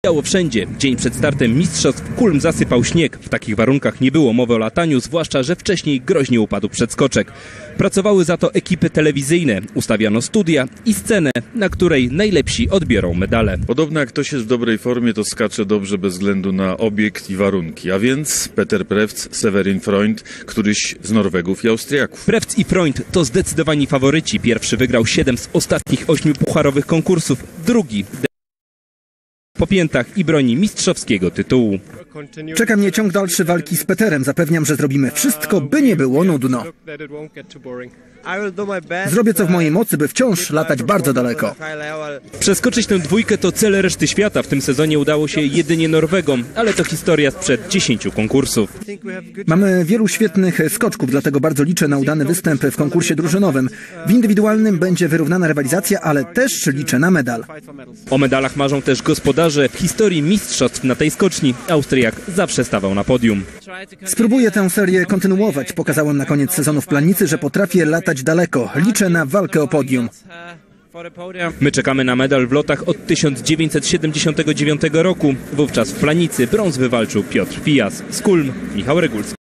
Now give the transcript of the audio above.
Wszędzie. Dzień przed startem mistrzostw Kulm zasypał śnieg. W takich warunkach nie było mowy o lataniu, zwłaszcza że wcześniej groźnie upadł przedskoczek. Pracowały za to ekipy telewizyjne. Ustawiano studia i scenę, na której najlepsi odbiorą medale. Podobno jak ktoś jest w dobrej formie, to skacze dobrze bez względu na obiekt i warunki. A więc Peter Prewc, Severin Freund, któryś z Norwegów i Austriaków. Prewc i Freund to zdecydowani faworyci. Pierwszy wygrał 7 z ostatnich 8 pucharowych konkursów. Drugi po piętach i broni mistrzowskiego tytułu. Czeka mnie ciąg dalszy walki z Peterem. Zapewniam, że zrobimy wszystko, by nie było nudno. Zrobię co w mojej mocy, by wciąż latać bardzo daleko. Przeskoczyć tę dwójkę to cel reszty świata. W tym sezonie udało się jedynie Norwegom, ale to historia sprzed 10 konkursów. Mamy wielu świetnych skoczków, dlatego bardzo liczę na udany występ w konkursie drużynowym. W indywidualnym będzie wyrównana rywalizacja, ale też liczę na medal. O medalach marzą też gospodarze. W historii mistrzostw na tej skoczni Austriak zawsze stawał na podium. Spróbuję tę serię kontynuować. Pokazałem na koniec sezonu w Planicy, że potrafię latać daleko. Liczę na walkę o podium. My czekamy na medal w lotach od 1979 roku. Wówczas w Planicy brąz wywalczył Piotr Pijas. Z Kulm, Michał Regulski.